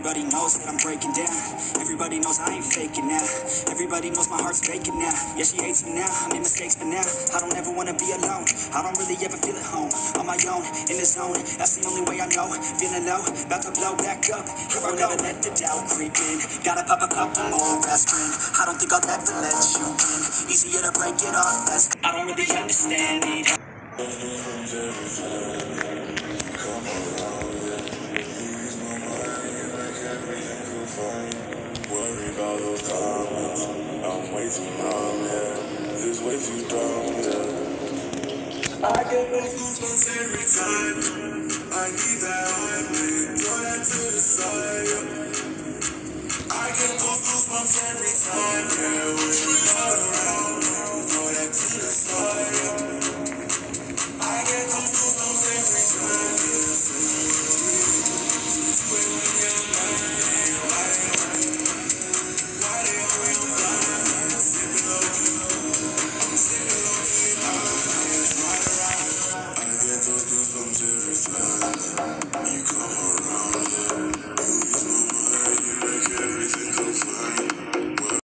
Everybody knows that I'm breaking down. Everybody knows I ain't faking now. Everybody knows my heart's vacant now. Yeah, she hates me now, I made mistakes, but now I don't ever wanna be alone. I don't really ever feel at home. On my own, in the zone, that's the only way I know. Feeling low, about to blow back up. Here I go. Never let the doubt creep in. Gotta pop a couple more aspirin. I don't think I'll ever let you in. Easier to break it off, that's I don't really understand it. Worry about those comments. I'm way too numb, yeah. This way too dumb, yeah. I get those goosebumps every time. I need that high, throw that to the side.